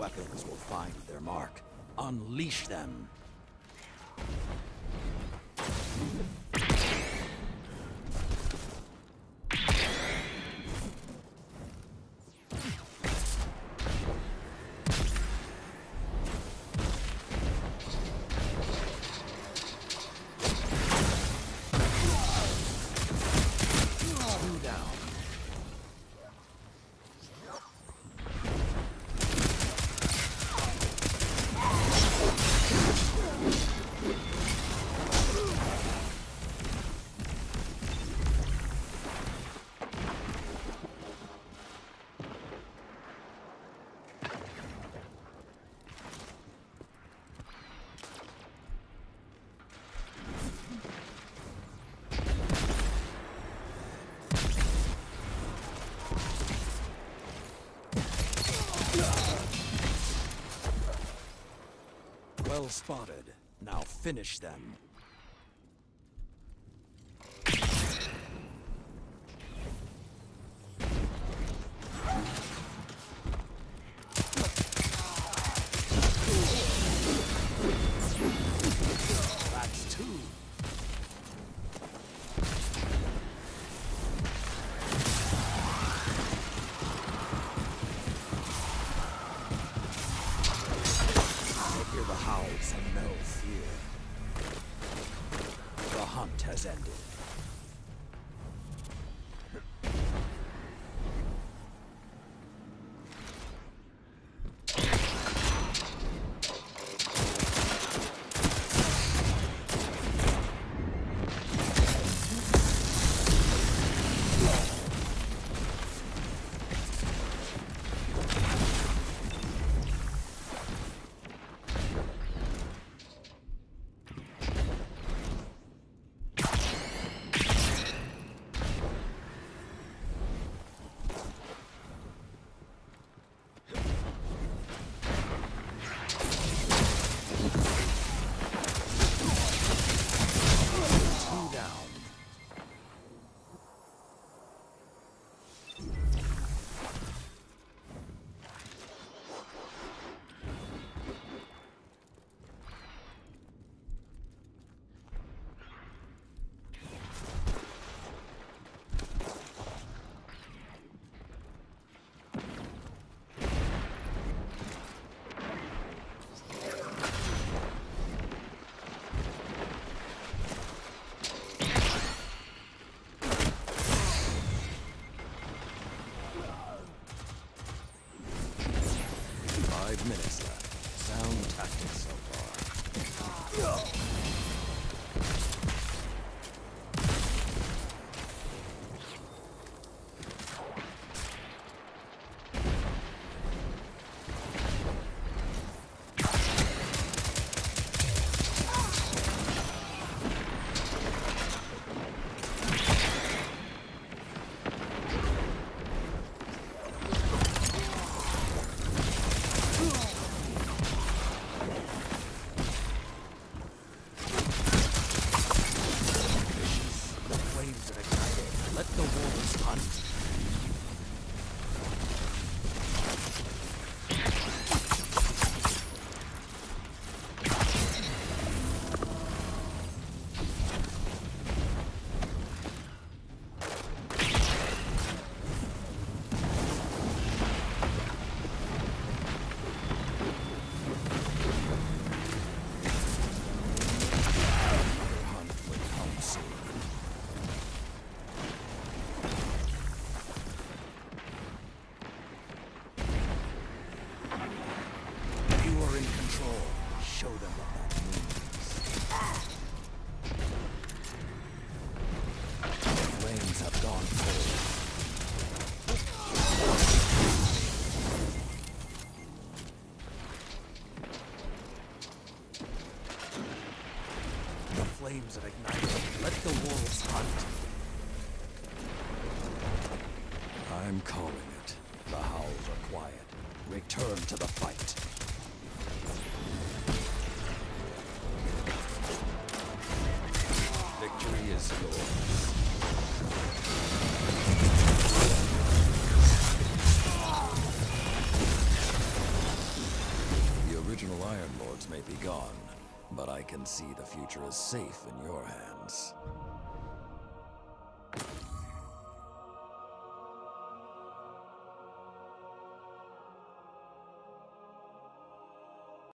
weapons will find their mark. Unleash them. Well spotted. Now finish them. That's two. Hear the howls and no fear. The hunt has ended. Minutes left. Sound tactics so far. Let the wolves hunt. Show them what that means. The flames have gone cold. The flames have ignited. Let the wolves hunt. I'm calling it. The howls are quiet. Return to the fight. Victory is yours. may be gone, but I can see the future is safe in your hands.